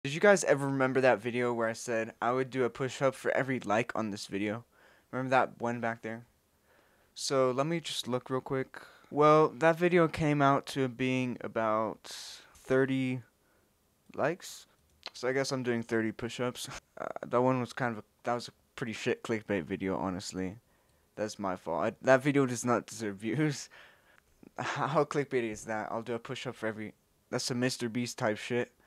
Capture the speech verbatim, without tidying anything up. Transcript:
Did you guys ever remember that video where I said I would do a push-up for every like on this video? Remember that one back there? So let me just look real quick. Well, that video came out to being about thirty likes. So I guess I'm doing thirty push-ups. Uh, that one was kind of a, that was a pretty shit clickbait video, honestly. That's my fault. I, that video does not deserve views. How clickbaity is that? I'll do a push-up for every. That's some Mister Beast type shit.